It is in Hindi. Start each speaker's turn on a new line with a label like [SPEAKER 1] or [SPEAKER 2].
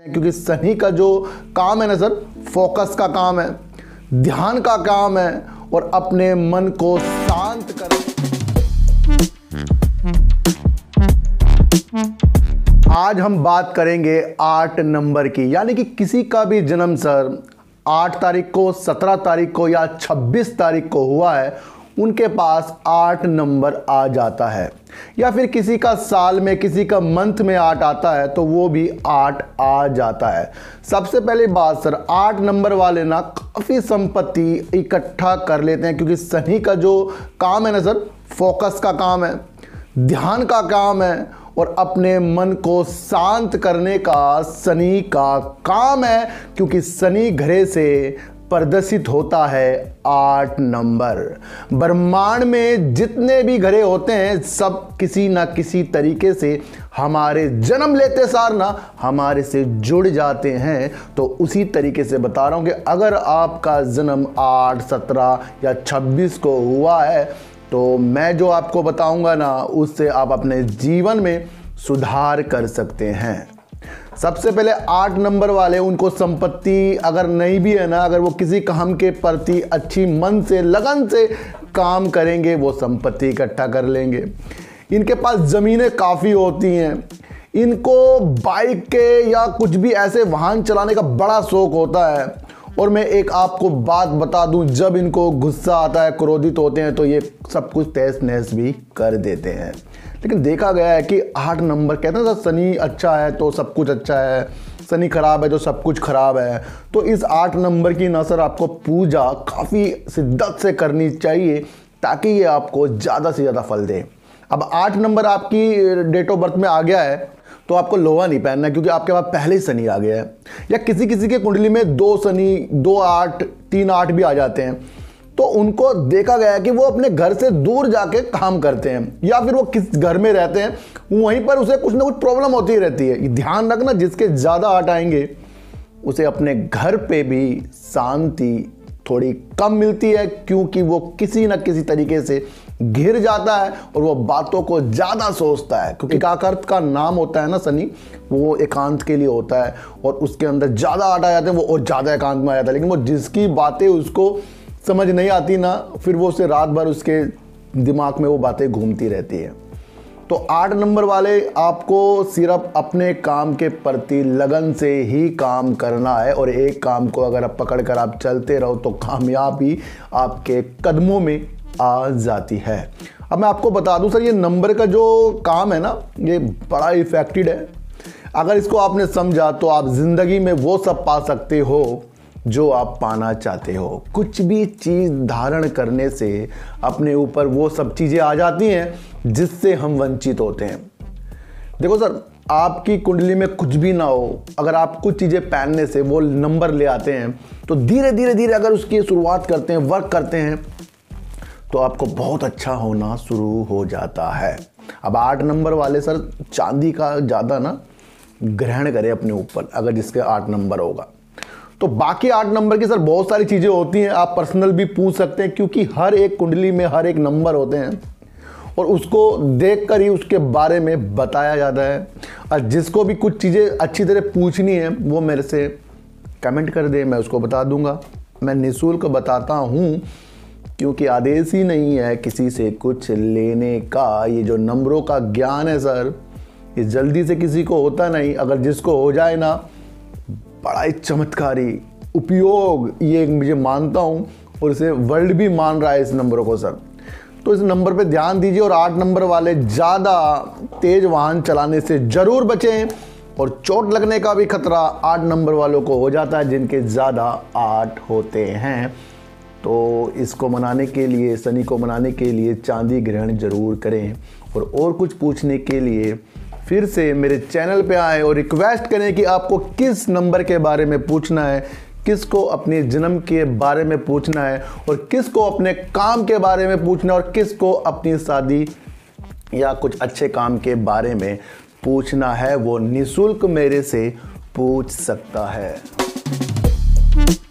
[SPEAKER 1] क्योंकि शनि का जो काम है ना सर, फोकस का काम है, ध्यान का काम है और अपने मन को शांत करना। आज हम बात करेंगे 8 नंबर की, यानी कि किसी का भी जन्म सर 8 तारीख को, 17 तारीख को या 26 तारीख को हुआ है, उनके पास 8 नंबर आ जाता है। या फिर किसी का साल में, किसी का मंथ में 8 आता है तो वो भी 8 आ जाता है। सबसे पहले बात सर, 8 नंबर वाले ना काफ़ी संपत्ति इकट्ठा कर लेते हैं, क्योंकि शनि का जो काम है ना सर, फोकस का काम है, ध्यान का काम है और अपने मन को शांत करने का शनि का काम है। क्योंकि शनि ग्रह से प्रदर्शित होता है 8 नंबर। ब्रह्मांड में जितने भी ग्रह होते हैं सब किसी ना किसी तरीके से हमारे जन्म लेते सार ना हमारे से जुड़ जाते हैं। तो उसी तरीके से बता रहा हूं कि अगर आपका जन्म 8, 17 या 26 को हुआ है तो मैं जो आपको बताऊंगा ना, उससे आप अपने जीवन में सुधार कर सकते हैं। सबसे पहले 8 नंबर वाले, उनको संपत्ति अगर नहीं भी है ना, अगर वो किसी काम के प्रति अच्छी मन से, लगन से काम करेंगे, वो संपत्ति इकट्ठा कर लेंगे। इनके पास ज़मीनें काफ़ी होती हैं। इनको बाइक के या कुछ भी ऐसे वाहन चलाने का बड़ा शौक होता है। और मैं एक आपको बात बता दूं, जब इनको गुस्सा आता है, क्रोधित होते हैं, तो ये सब कुछ तहस नहस भी कर देते हैं। लेकिन देखा गया है कि 8 नंबर, कहते हैं सर शनि अच्छा है तो सब कुछ अच्छा है, शनि खराब है तो सब कुछ खराब है। तो इस 8 नंबर की ना सर आपको पूजा काफ़ी शिद्दत से करनी चाहिए, ताकि ये आपको ज़्यादा से ज़्यादा फल दे। अब 8 नंबर आपकी डेट ऑफ बर्थ में आ गया है तो आपको लोहा नहीं पहनना है, क्योंकि आपके पास पहले ही शनि आ गया है। या किसी किसी के कुंडली में 2 शनि, 2 8, 3 8 भी आ जाते हैं, तो उनको देखा गया है कि वो अपने घर से दूर जाके काम करते हैं, या फिर वो किस घर में रहते हैं वहीं पर उसे कुछ ना कुछ प्रॉब्लम होती रहती है। ध्यान रखना, जिसके ज़्यादा 8 आएंगे उसे अपने घर पे भी शांति थोड़ी कम मिलती है, क्योंकि वो किसी न किसी तरीके से घिर जाता है और वो बातों को ज़्यादा सोचता है। क्योंकि एकाकृत का नाम होता है ना शनि, वो एकांत के लिए होता है, और उसके अंदर ज़्यादा 8 आ जाते हैं वो और ज़्यादा एकांत में आ जाता है। लेकिन वो जिसकी बातें उसको समझ नहीं आती ना, फिर वो उसे रात भर उसके दिमाग में वो बातें घूमती रहती है। तो 8 नंबर वाले, आपको सिर्फ अपने काम के प्रति लगन से ही काम करना है, और एक काम को अगर आप पकड़ कर आप चलते रहो तो कामयाबी आपके कदमों में आ जाती है। अब मैं आपको बता दूं सर, ये नंबर का जो काम है ना, ये बड़ा इफेक्टिव है। अगर इसको आपने समझा तो आप जिंदगी में वो सब पा सकते हो जो आप पाना चाहते हो। कुछ भी चीज़ धारण करने से अपने ऊपर वो सब चीज़ें आ जाती हैं जिससे हम वंचित होते हैं। देखो सर, आपकी कुंडली में कुछ भी ना हो, अगर आप कुछ चीज़ें पहनने से वो नंबर ले आते हैं, तो धीरे धीरे धीरे अगर उसकी शुरुआत करते हैं, वर्क करते हैं, तो आपको बहुत अच्छा होना शुरू हो जाता है। अब 8 नंबर वाले सर चांदी का ज़्यादा ना ग्रहण करें अपने ऊपर, अगर जिसके 8 नंबर होगा। तो बाकी 8 नंबर की सर बहुत सारी चीज़ें होती हैं, आप पर्सनल भी पूछ सकते हैं, क्योंकि हर एक कुंडली में हर एक नंबर होते हैं और उसको देखकर ही उसके बारे में बताया जाता है। और जिसको भी कुछ चीज़ें अच्छी तरह पूछनी है वो मेरे से कमेंट कर दे, मैं उसको बता दूंगा। मैं निःशुल्क बताता हूँ, क्योंकि आदेश ही नहीं है किसी से कुछ लेने का। ये जो नंबरों का ज्ञान है सर, ये जल्दी से किसी को होता नहीं। अगर जिसको हो जाए ना, बड़ा ही चमत्कारी उपयोग ये मुझे मानता हूँ, और इसे वर्ल्ड भी मान रहा है इस नंबरों को सर। तो इस नंबर पे ध्यान दीजिए, और 8 नंबर वाले ज़्यादा तेज वाहन चलाने से ज़रूर बचें, और चोट लगने का भी खतरा 8 नंबर वालों को हो जाता है, जिनके ज़्यादा 8 होते हैं। तो इसको मनाने के लिए, शनि को मनाने के लिए चांदी ग्रहण जरूर करें। और कुछ पूछने के लिए फिर से मेरे चैनल पे आए और रिक्वेस्ट करें कि आपको किस नंबर के बारे में पूछना है, किसको अपने जन्म के बारे में पूछना है, और किसको अपने काम के बारे में पूछना है, और किसको अपनी शादी या कुछ अच्छे काम के बारे में पूछना है, वो निःशुल्क मेरे से पूछ सकता है।